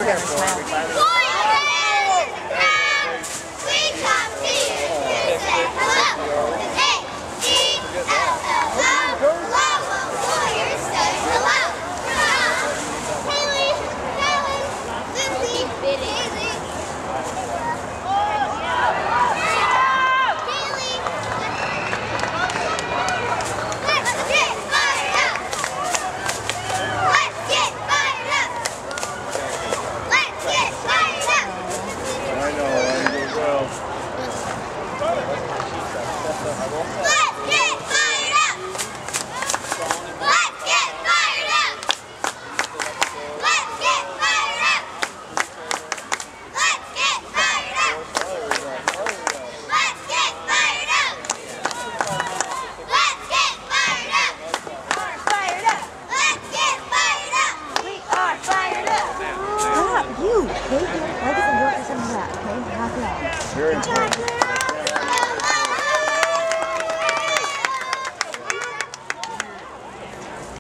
better smile. You, take it, focus and work for some of that, okay? Half an hour. Very important.